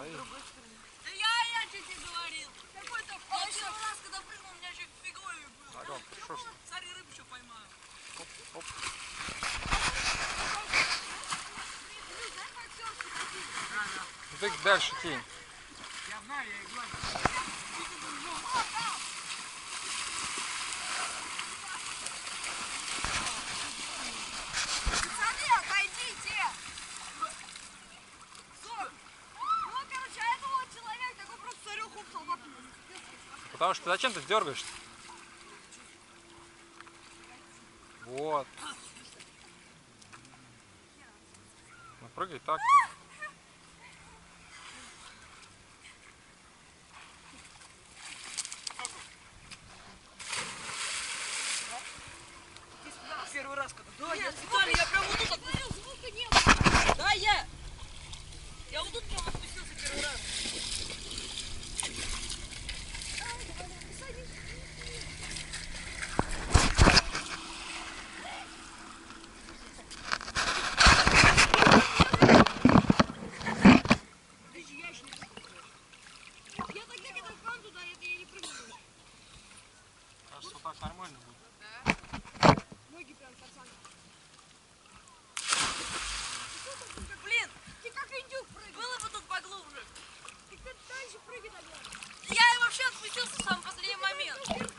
Свои. Да я что тебе говорил? Какой-то первый раз, когда прыгнул, у меня еще фиговый был. Ага, что ж ты? Смотри, рыбу еще поймаю. Оп, оп. Ну ты дальше кинь. Я знаю, я их гладил. Пацаны, отойдите! Ну, короче, а это вот человек такой просто царюху в Потому что зачем ты дергаешься? Вот. Ну прыгай так. Первый раз когда. Да, Нет, я специально, я прям вот тут отпустил, звука не было. Да, я. Я вот тут прям отпустился первый раз. Я тогда, когда впал туда, это я не прыгнул. Кажется, вот так нормально будет. Ноги прям пацаны. Блин, ты как индюк прыгай. Было бы тут поглубже. Ты дальше прыгай тогда. Я вообще отпустился в самый последний момент.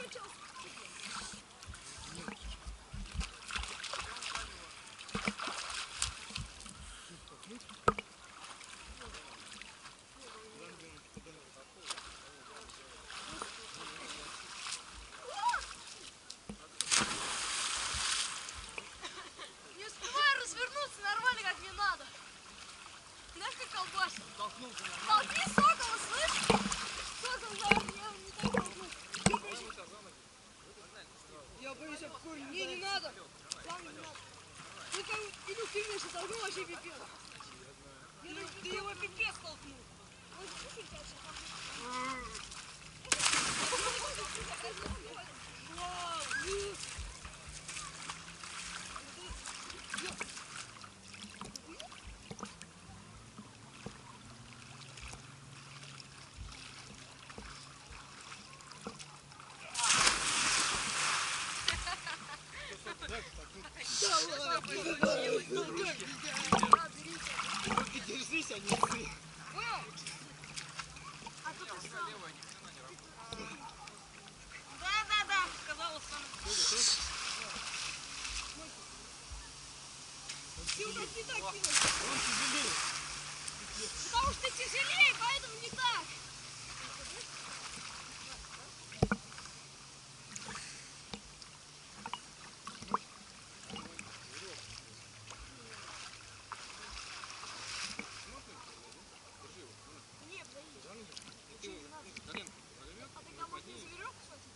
Не успеваю развернуться нормально, как мне надо. Знаешь, как колбасит? Толкнулся на. Толкни сокола, слышь? Сокол, я не так толкну. Я боюсь об корень. Не, не надо. Сам не надо. Ну, как, Илюх, ты меня сейчас толкнул, вообще пипец. Ты его пипец толкнул. Он слушай, дальше. Только держись, а не ты. Да, сказала сама. Ты у нас не так кинул. Он тяжелее. Потому что тяжелее, поэтому не так. Не, подожди. Ничего не надо. А ты там можно за веревку схватить?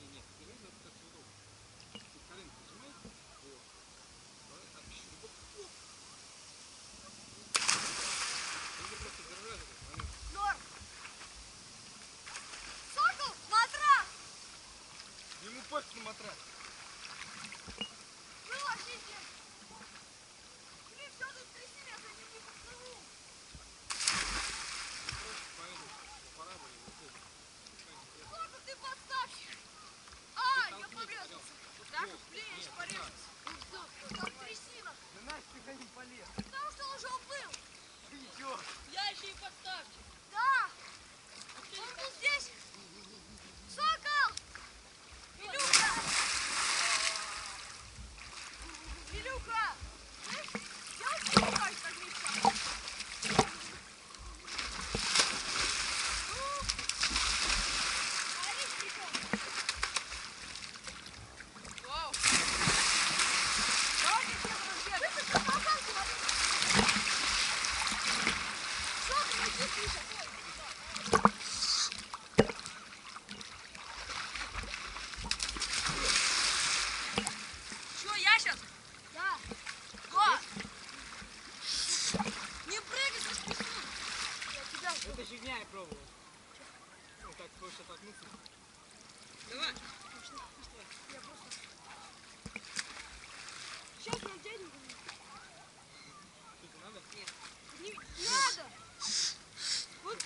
Норм. Сокол, матрас. Ему пофиг на матрас. Выложите. Блин, все тут трясти, я за ним не подплыву. Сокол, ты подставь. А, я порезался. Да? Блин, я еще порезался. Там трясина. Да нафиг ты ходить полез. Потому что он уже уплыл. Ты чё? Я еще и подставьте. Да. Он был здесь. Сокол. Илюха. Илюха. Делай что-нибудь, как мечта. Смотри, прикол. Вау. Давайте все разбегаем. Слышишь, как полкан смотри. Сокол, иди тише. Что, я сейчас? Да. Го! Не прыгай со спины. Я тебя жду. Это фигня я пробовал. Ну так хочешь оттолкнуться. Давай. Я просто... Сейчас я дядю. Что-то надо? Не надо. Вот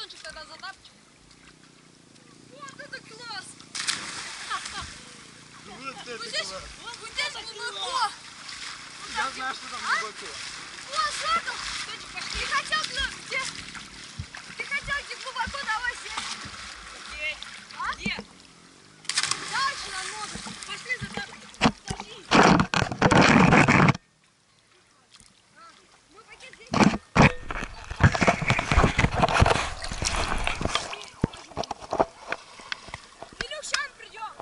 батончик тогда затапчик. Вот это класс! Вот это Вот здесь, класс. вот здесь глубоко. Я знаю, что там глубоко. О, Сокол! Ты хотел, где? Ты хотел, где глубоко, давай сядь. Окей. А? Где? Дальше намного. Пошли за тобой. Подожди. Мы пакет здесь. Илюх, сейчас придем.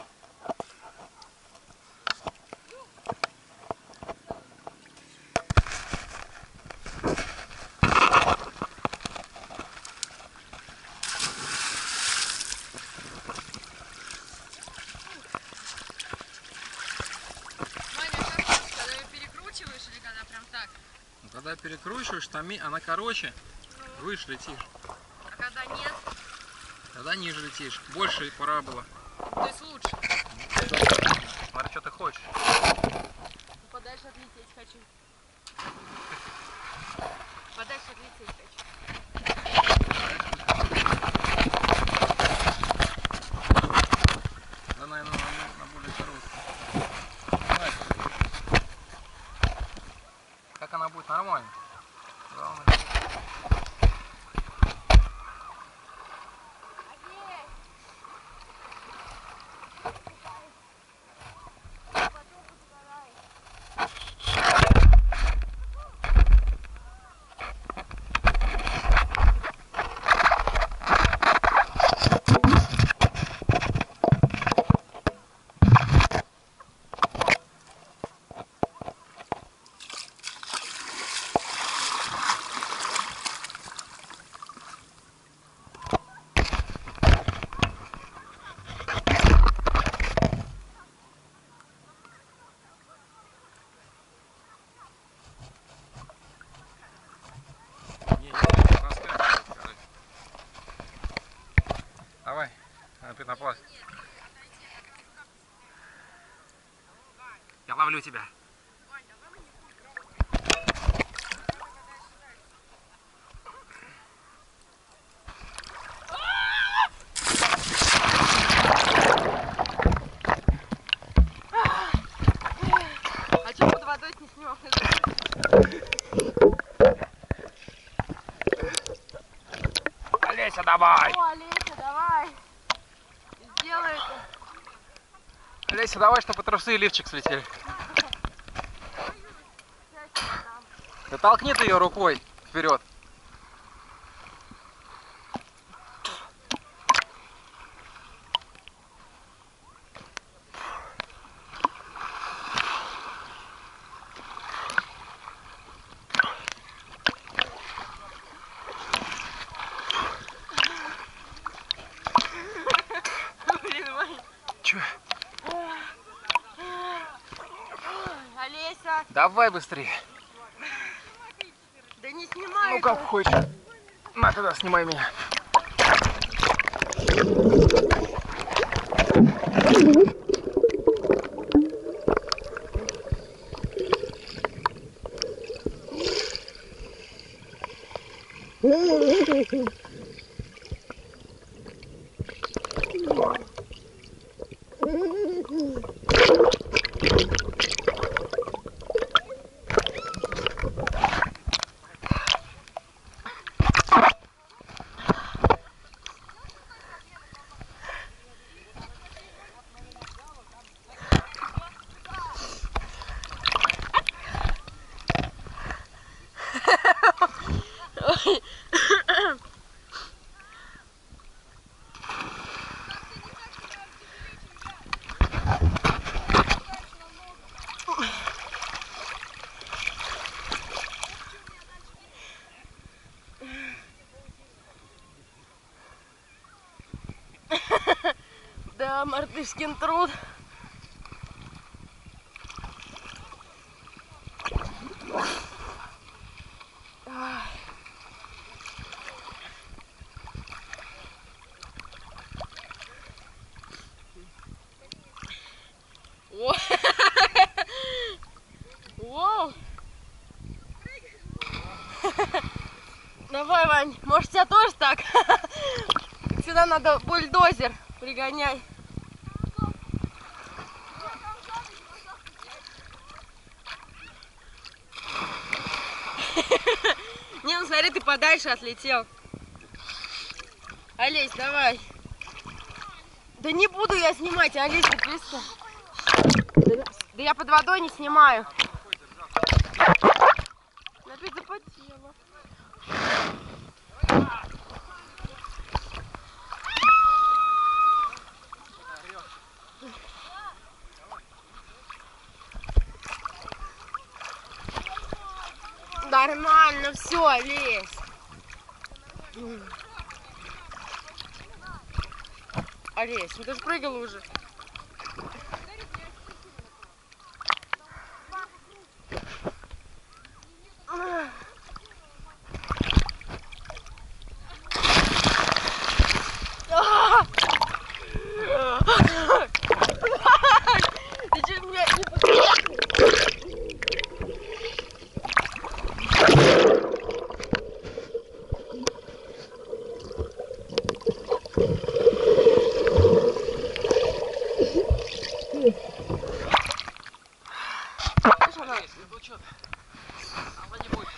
Ну, когда перекручиваешь, там она короче, выше летишь. А когда нет, Тогда ниже летишь. Больше пора было. то есть лучше. Смотри, что ты хочешь. Подальше отлететь хочу. Подальше отлететь хочу. Да, наверное, на более короткую. Как она будет нормально. Главное. Давай, на пенопласт. Я ловлю тебя. А что под водой не снимал? Олеся, давай! О, Олеся, давай. Сделай это. Олеся, давай, чтобы трусы и лифчик слетели. Да толкни ты ее рукой вперед. Блин, Вань. Че? Олеся. Давай быстрее. Да не снимай. Ну как хочешь. На, тогда снимай меня. Да, мартышкин труд. О! Воу! Давай, Вань, может тебя тоже так? Сюда надо бульдозер пригоняй. Не, ну смотри, ты подальше отлетел. Олесь, давай. Да не буду я снимать, Олесь, ты близко. Да я под водой не снимаю. Опять запотела. Нормально, все, Олесь. Олесь, ну ты же прыгала уже. Ты что, меня не пускаешь? Ну что, она не будет.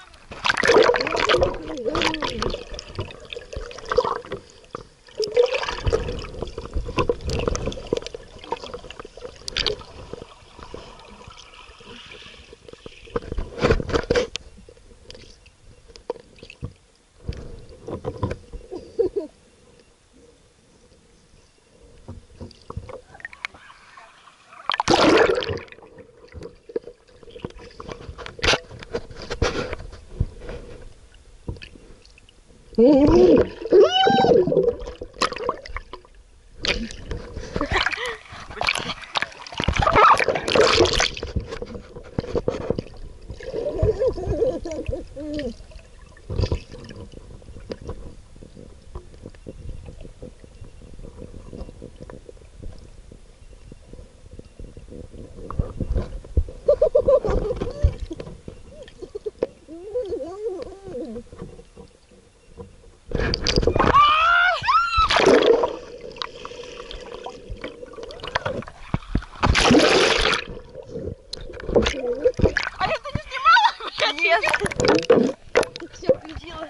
Все, включила.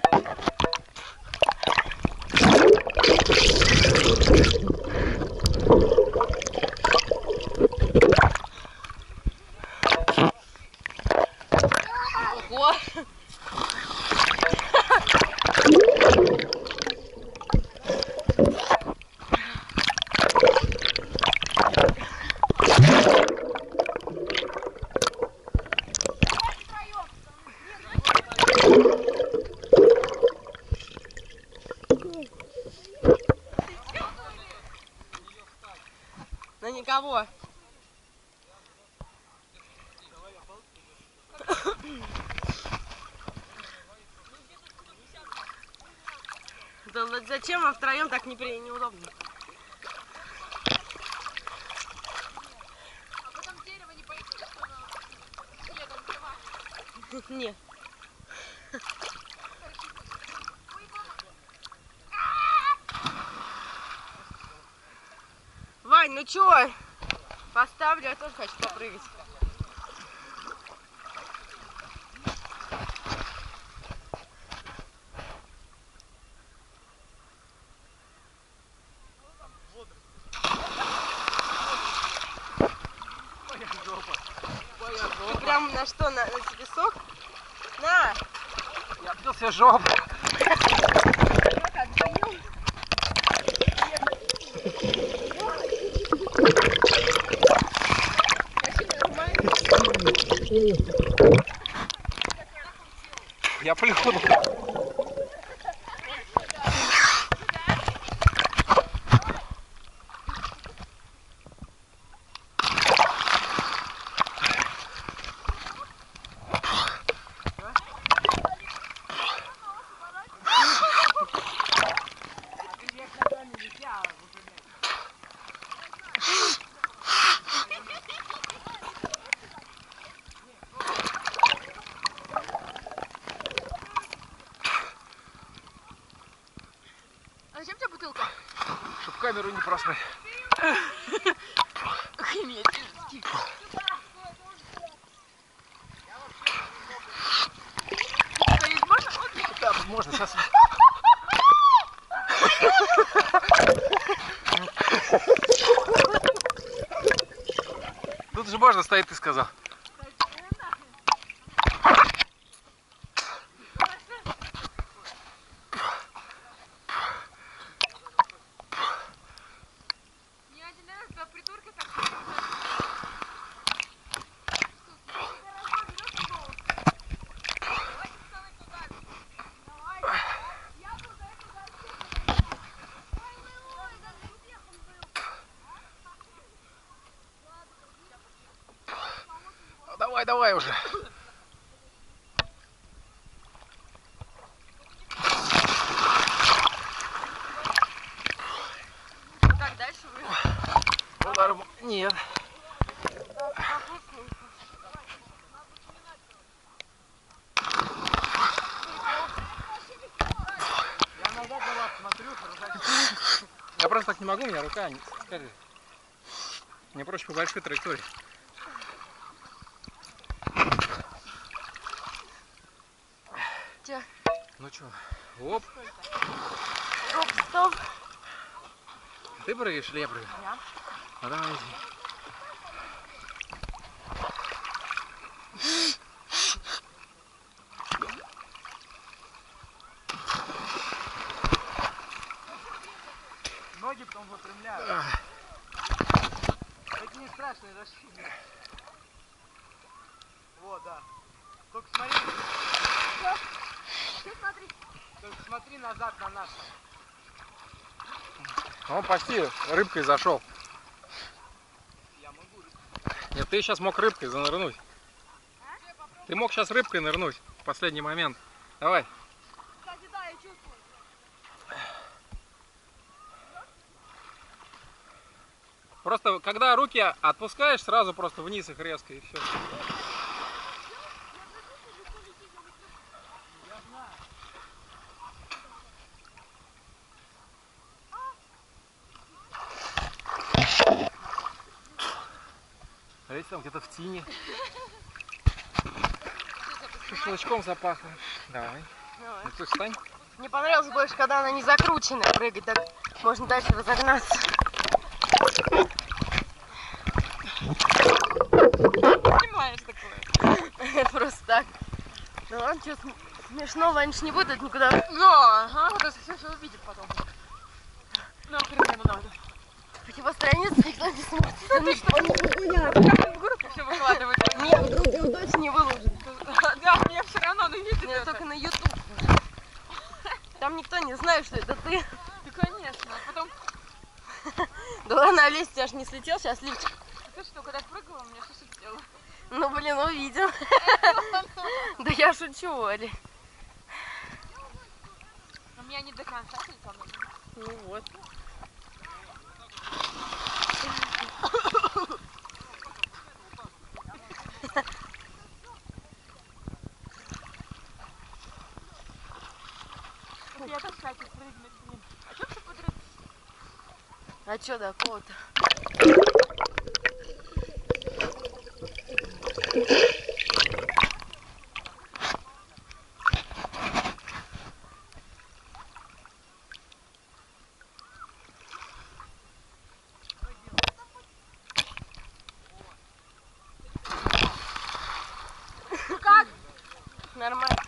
Ого! На никого. Да вот зачем вам втроем так неудобно? А потом дерево не боится, что оно следом взрывается? Нет. Нет. Вань, ну чё? Поставлю, я тоже хочу попрыгать. Ты прям на что, на песок? На! Я бился жопу. Я плюну. камеру не просмотреть. Да, можно сейчас. Тут же можно стоит, ты сказал. Давай, давай уже. Как дальше вы? Удар... Нет. Я назад на вас смотрю, Я просто так не могу, у меня рука не скажи. Мне проще по большой траектории. Че? Ну чё, оп. Стоп, стоп. Ты прыгаешь или я прыгаю? Я. Ну давай иди. ноги потом выпрямляют. Это не страшно, это шибко. Вот, да. Только смотри. Ты смотри. Только смотри назад на нас. Он почти рыбкой зашел. Я могу. Нет, ты сейчас мог рыбкой занырнуть. Ты мог сейчас рыбкой нырнуть в последний момент. Давай. Кстати, да, я чувствую. Просто когда руки отпускаешь, сразу просто вниз их резко и все. А видите, там где-то в тени. Шашлычком запахло. Давай. Ну ты встань. Мне понравилось больше, когда она не закрученная, прыгать, так можно дальше разогнаться. Понимаешь такое? Просто так. Да ладно, что смешного они ж не будут никуда. Ну, ага, вот это все увидит потом. Ну, хрена надо. Противостояниться никто не смотрит. Да ты что, в группу все выкладывать? Нет, вдруг дочь не выложит. Да, мне все равно, но видит Нет, это. только на YouTube. Там никто не знает, что это ты. Да, конечно. А потом, Да ладно, Олесь, тебя ж не слетел, сейчас лифчик. ты что, когда прыгала, мне что сделала? Ну, блин, увидел. Да я шучу, Оля. У меня не до конца слетала. Ну вот. Я так хочу прыгнуть, блин. А что все подряд? А чё такого-то? Ну как? Нормально.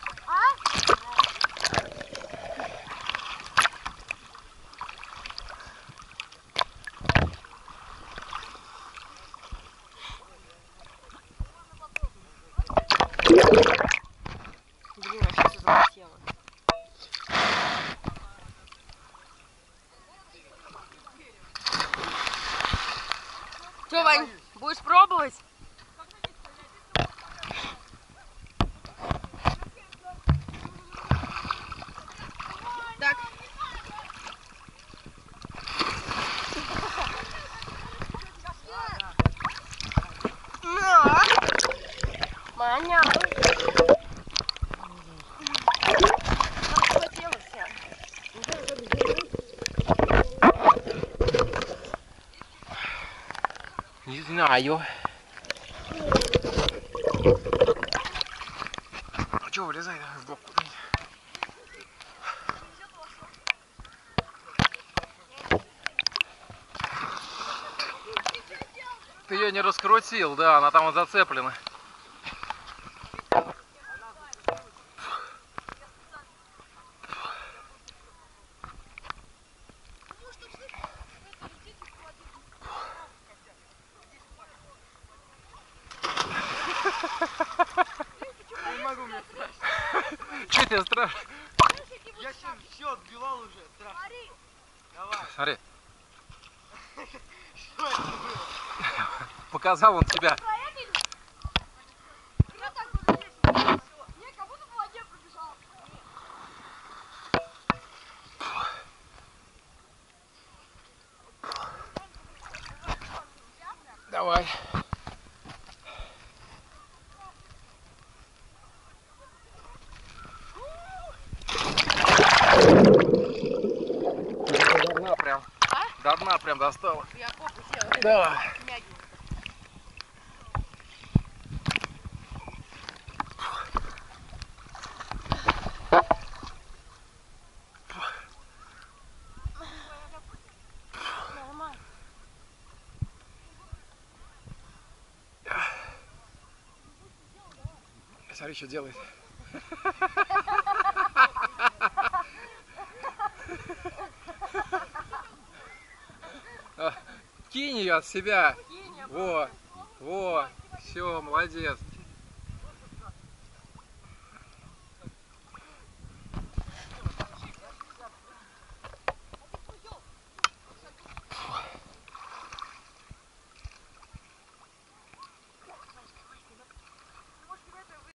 Блин, вообще все залетело. Чё, Вань, будешь пробовать? Знаю. А чё, вылезай в бок куда-нибудь. Ты ее не раскрутил, да, она там вот зацеплена. Я не могу, мне страшно. Че тебе страшно? Я сейчас все отбивал уже, страшно. Смотри. Давай. Смотри, Что это было? показал он тебя. Проехали? Я так буду здесь. Не, как будто по воде пробежал. Давай. До дна прям. До дна прям достала. Я попу села. Да. Мягенько. Нормально. Смотри, что делает. Кинь ее от себя. Во, во, все, молодец.